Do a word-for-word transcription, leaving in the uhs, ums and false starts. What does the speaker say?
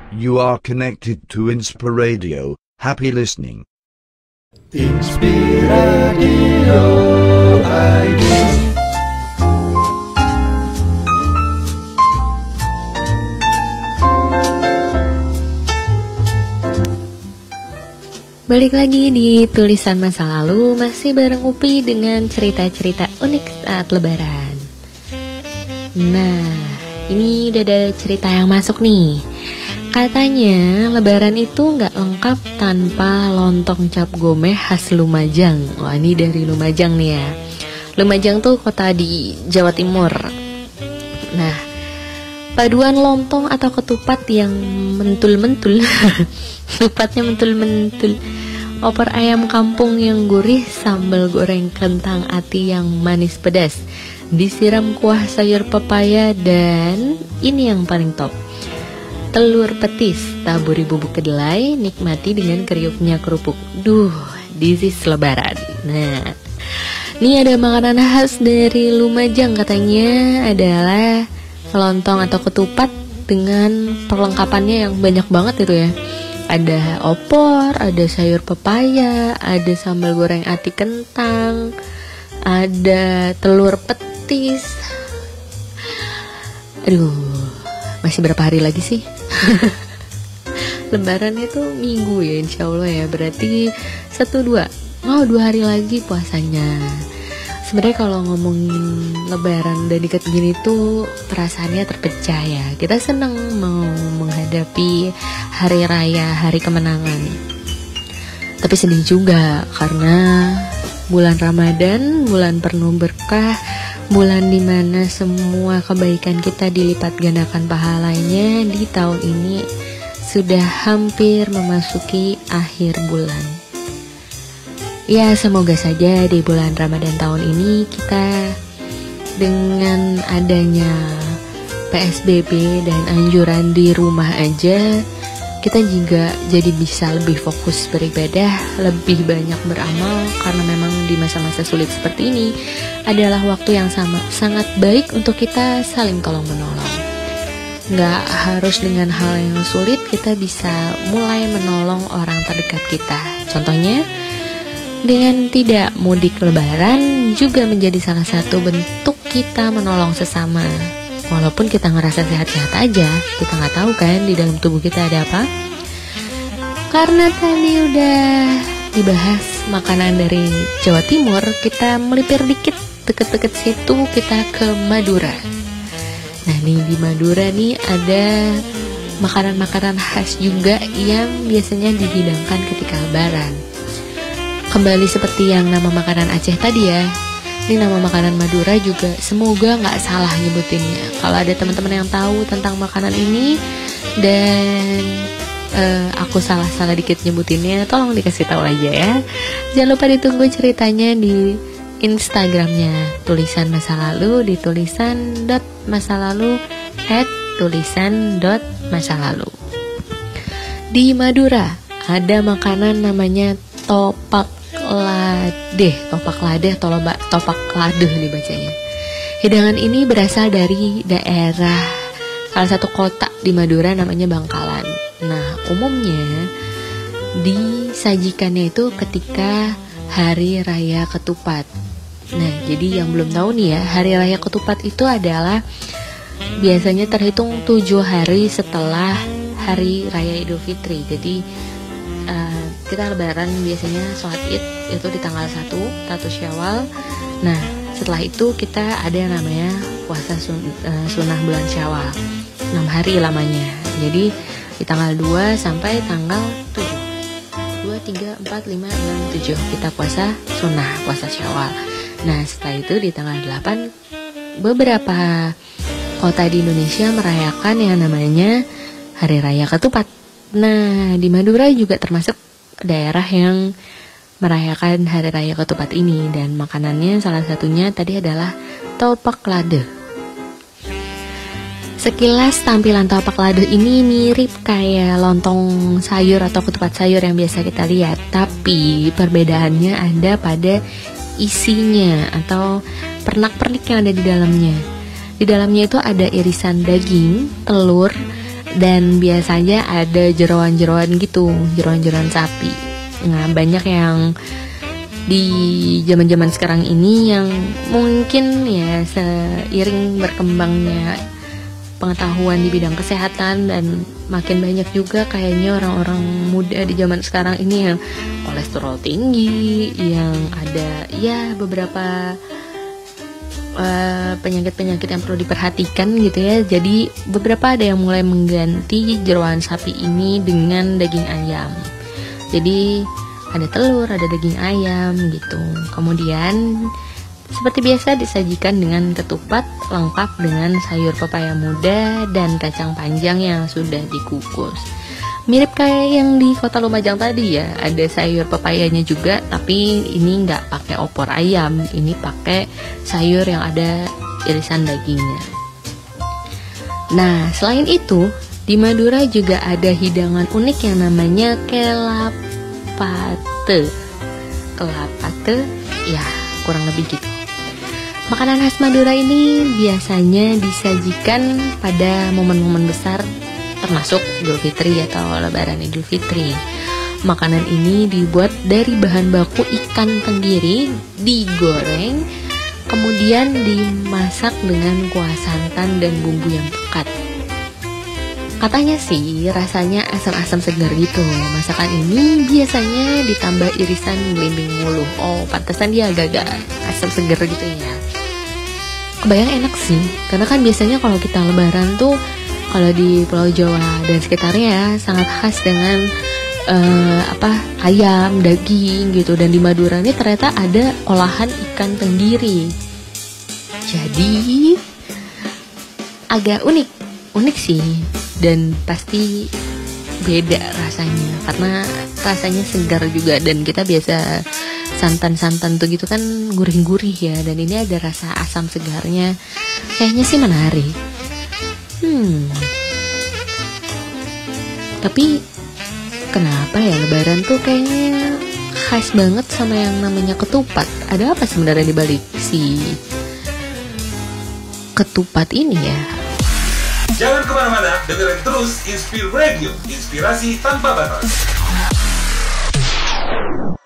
You are connected to Inspiradio. Happy listening. Inspiradio I D. Balik lagi di tulisan masa lalu, masih bareng Upi dengan cerita-cerita unik saat lebaran. Nah, ini udah ada cerita yang masuk nih. Katanya lebaran itu gak lengkap tanpa lontong cap gomeh khas Lumajang. Wah, ini dari Lumajang nih ya. Lumajang tuh kota di Jawa Timur. Nah, paduan lontong atau ketupat yang mentul-mentul Ketupatnya mentul-mentul, opor ayam kampung yang gurih, sambal goreng kentang ati yang manis pedas, disiram kuah sayur pepaya, dan ini yang paling top, telur petis taburi bubuk kedelai, nikmati dengan kriuknya kerupuk. Duh, this is lebaran. Nah, ini ada makanan khas dari Lumajang, katanya adalah lontong atau ketupat dengan perlengkapannya yang banyak banget itu ya. Ada opor, ada sayur pepaya, ada sambal goreng ati kentang, ada telur petis. Aduh, masih berapa hari lagi sih? Lebaran itu minggu ya, insya Allah ya. Berarti satu dua, oh dua hari lagi puasanya. Sebenarnya kalau ngomongin lebaran udah deket gini tuh perasaannya terpecah ya. Kita seneng mau menghadapi hari raya, hari kemenangan. Tapi sedih juga karena bulan Ramadan, bulan penuh berkah, bulan dimana semua kebaikan kita dilipat gandakan pahalanya, di tahun ini sudah hampir memasuki akhir bulan. Ya, semoga saja di bulan Ramadan tahun ini kita dengan adanya P S B B dan anjuran di rumah aja, kita juga jadi bisa lebih fokus beribadah, lebih banyak beramal, karena memang di masa-masa sulit seperti ini adalah waktu yang sama, sangat baik untuk kita saling tolong menolong. Nggak harus dengan hal yang sulit, kita bisa mulai menolong orang terdekat kita. Contohnya, dengan tidak mudik lebaran juga menjadi salah satu bentuk kita menolong sesama. Walaupun kita ngerasa sehat-sehat aja, kita nggak tahu kan di dalam tubuh kita ada apa. Karena tadi udah dibahas makanan dari Jawa Timur, kita melipir dikit deket-deket situ, kita ke Madura. Nah nih di Madura nih ada makanan-makanan khas juga yang biasanya dihidangkan ketika lebaran. Kembali seperti yang nama makanan Aceh tadi ya, ini nama makanan Madura juga, semoga gak salah nyebutinnya. Kalau ada teman-teman yang tahu tentang makanan ini dan uh, aku salah-salah dikit nyebutinnya, tolong dikasih tahu aja ya. Jangan lupa ditunggu ceritanya di Instagramnya tulisan masa lalu, di tulisan dot masa lalu at tulisan dot masa lalu. Di Madura ada makanan namanya topak ladeh, topak ladeh atau loba, topak ladeh dibacanya. Hidangan ini berasal dari daerah salah satu kota di Madura namanya Bangkalan. Nah, umumnya disajikannya itu ketika hari raya ketupat. Nah, jadi yang belum tahu nih ya, hari raya ketupat itu adalah biasanya terhitung tujuh hari setelah hari raya Idul Fitri. Jadi Uh, kita lebaran biasanya sholat id itu di tanggal satu, satu Syawal. Nah setelah itu kita ada yang namanya puasa sun, uh, sunnah bulan Syawal, enam hari lamanya. Jadi di tanggal dua sampai tanggal tujuh, dua, tiga, empat, lima, enam, tujuh kita puasa sunnah, puasa Syawal. Nah setelah itu di tanggal delapan beberapa kota di Indonesia merayakan yang namanya Hari Raya Ketupat. Nah, di Madura juga termasuk daerah yang merayakan Hari Raya Ketupat ini, dan makanannya salah satunya tadi adalah topak lade. Sekilas tampilan topak lade ini mirip kayak lontong sayur atau ketupat sayur yang biasa kita lihat, tapi perbedaannya ada pada isinya atau pernak-pernik yang ada di dalamnya. Di dalamnya itu ada irisan daging, telur, dan biasanya ada jeroan-jeroan gitu, jeroan-jeroan sapi. Nah, banyak yang di zaman-zaman sekarang ini yang mungkin ya seiring berkembangnya pengetahuan di bidang kesehatan dan makin banyak juga kayaknya orang-orang muda di zaman sekarang ini yang kolesterol tinggi, yang ada ya beberapa Uh, penyakit-penyakit yang perlu diperhatikan gitu ya. Jadi beberapa ada yang mulai mengganti jeroan sapi ini dengan daging ayam. Jadi ada telur, ada daging ayam gitu. Kemudian seperti biasa disajikan dengan ketupat lengkap dengan sayur pepaya muda dan kacang panjang yang sudah dikukus. Mirip kayak yang di Kota Lumajang tadi ya, ada sayur pepayanya juga, tapi ini nggak pakai opor ayam, ini pakai sayur yang ada irisan dagingnya. Nah, selain itu, di Madura juga ada hidangan unik yang namanya kelapate. Kelapate, ya kurang lebih gitu. Makanan khas Madura ini biasanya disajikan pada momen-momen besar, termasuk Idul Fitri atau Lebaran Idul Fitri. Makanan ini dibuat dari bahan baku ikan tenggiri, digoreng, kemudian dimasak dengan kuah santan dan bumbu yang pekat. Katanya sih rasanya asam-asam segar gitu. Masakan ini biasanya ditambah irisan belimbing mulu. Oh, pantesan dia agak-agak asam segar gitu ya. Kebayang enak sih, karena kan biasanya kalau kita Lebaran tuh kalau di Pulau Jawa dan sekitarnya ya sangat khas dengan uh, apa ayam, daging gitu. Dan di Madura ini ternyata ada olahan ikan tenggiri. Jadi agak unik, unik sih, dan pasti beda rasanya karena rasanya segar juga, dan kita biasa santan-santan tuh gitu kan gurih-gurih ya, dan ini ada rasa asam segarnya. Kayaknya sih menarik. Hmm. Tapi kenapa ya Lebaran tuh kayaknya khas banget sama yang namanya ketupat? Ada apa sebenarnya di balik si ketupat ini ya? Jangan kemana-mana, dengerin terus Inspire Radio, inspirasi tanpa batas.